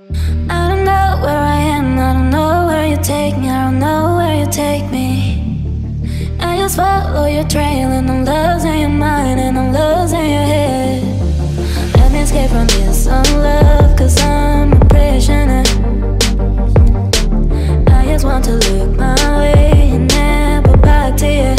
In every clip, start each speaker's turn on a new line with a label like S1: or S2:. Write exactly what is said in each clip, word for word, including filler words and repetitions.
S1: I don't know where I am, I don't know where you take me, I don't know where you take me. I just follow your trail and I'm losing your mind and I'm losing your head. Let me escape from this unlove, cause I'm a prisoner. I just want to look my way and never back to you.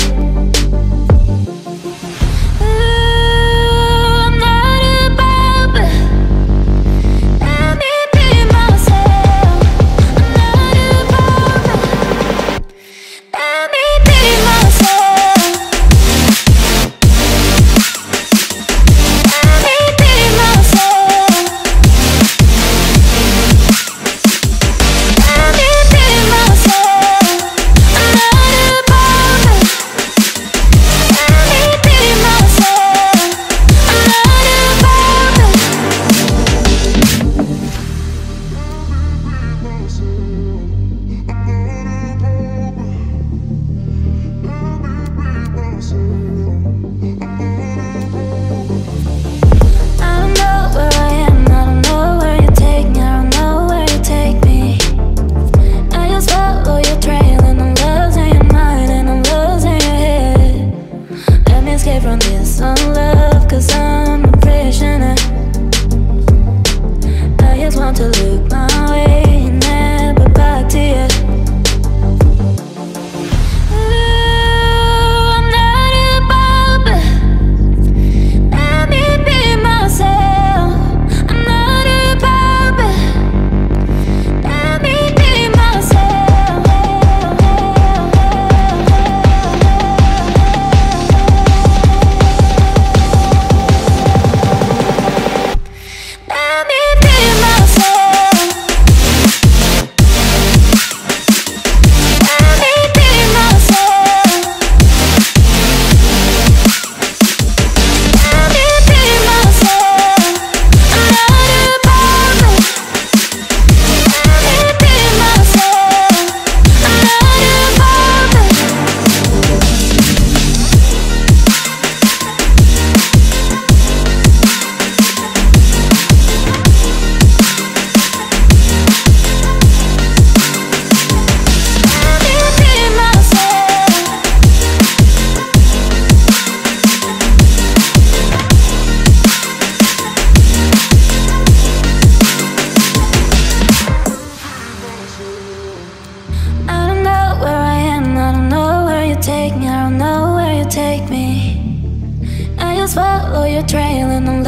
S1: Follow your trail and I'm